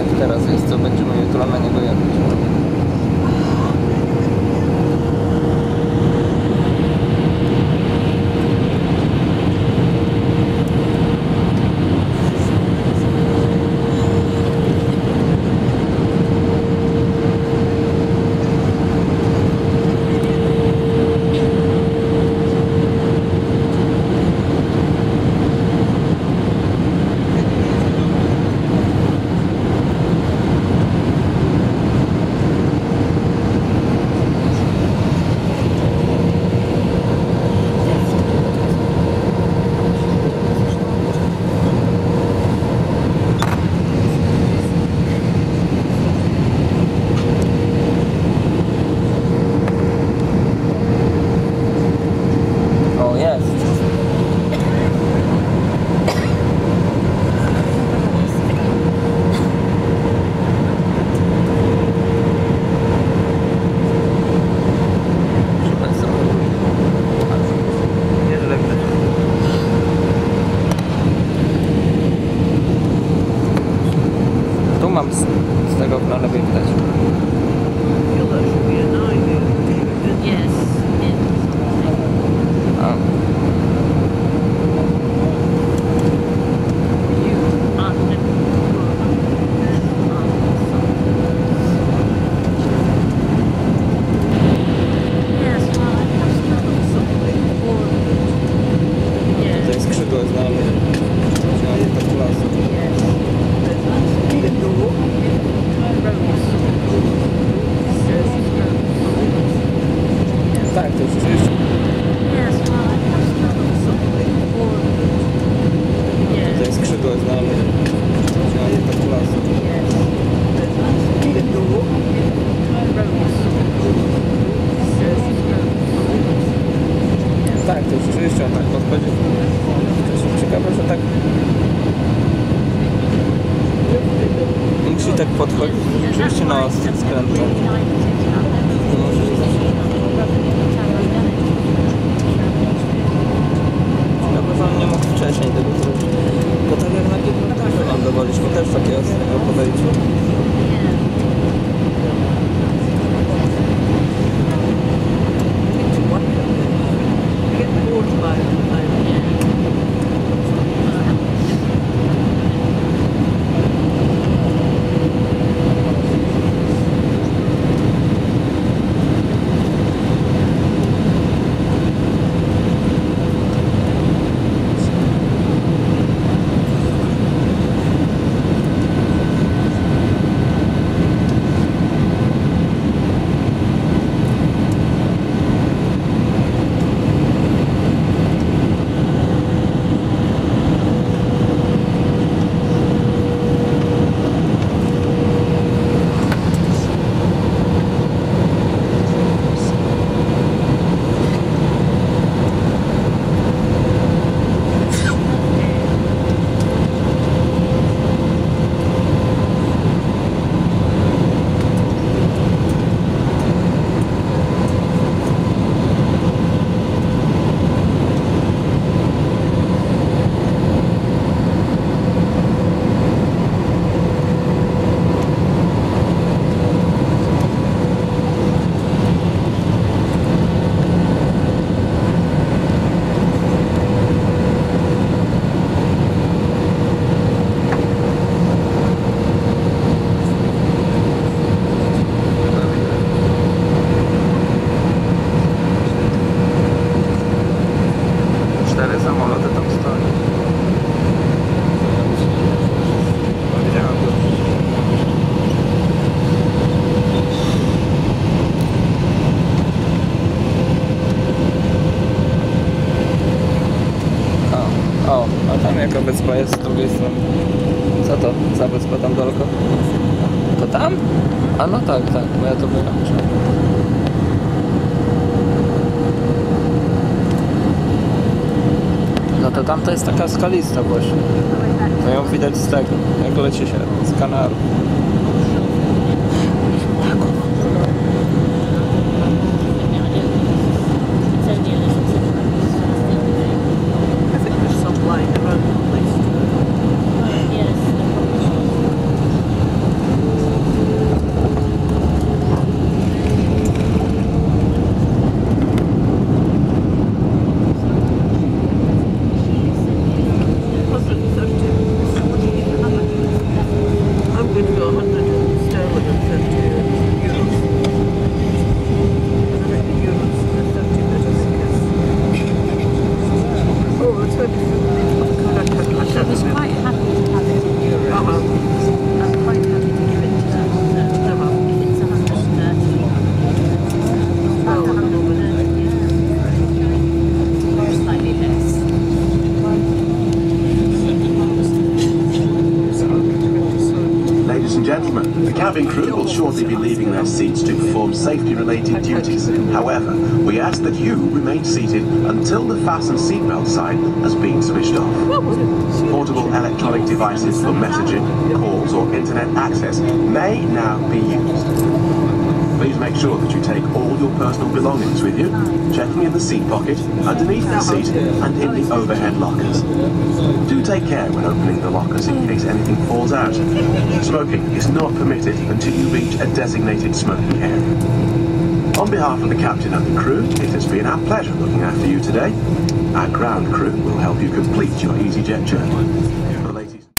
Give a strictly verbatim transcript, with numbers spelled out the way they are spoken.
tak teraz jest, to będziemy jutro na niego jechać. Mam z, z tego na lewej widać. A. Tutaj skrzydło jest na mnie. Trzeba je tak klasy. Tak, to już jeszcze. Tutaj skrzydło jest na mnie. Trzeba je tak klasy. Tak, to już jeszcze tak podchodzi. Ciekawe, że tak musi tak podchodzić. Oczywiście na ostry skrętu. On nie mógł wcześniej tego zrobić. Bo tak jak na kilometrach wylądowaliśmy, też takie ostrego podejście. jaka wyspa jest z drugiej strony. Co to za wyspa tam daleko? To tam? A no tak, tak, bo ja to byłem. No to tam to jest taka skalista właśnie. To ją widać z tego, jak leci się z Kanarów. going to go one hundred sterling and thirty euros. I think the euros are thirty bit, I think it's... Oh, it's maybe fifty. I can't, I She can't was remember. quite happy to have it in euros. Uh-huh. I'm quite happy to give it to her. Uh-huh. If it's one hundred thirty. Oh, one hundred thirty, yeah. Or slightly less. Ladies and gentlemen, the cabin crew will shortly be leaving their seats to perform safety-related duties. However, we ask that you remain seated until the fasten seatbelt sign has been switched off. Portable electronic devices for messaging, calls or internet access may now be used. Please make sure that you take all your personal belongings with you, checking in the seat pocket, underneath the seat and in the overhead lockers. Do take care when opening the lockers in case anything falls out. Smoking is not permitted until you reach a designated smoking area. On behalf of the captain and the crew, it has been our pleasure looking after you today. Our ground crew will help you complete your EasyJet journey.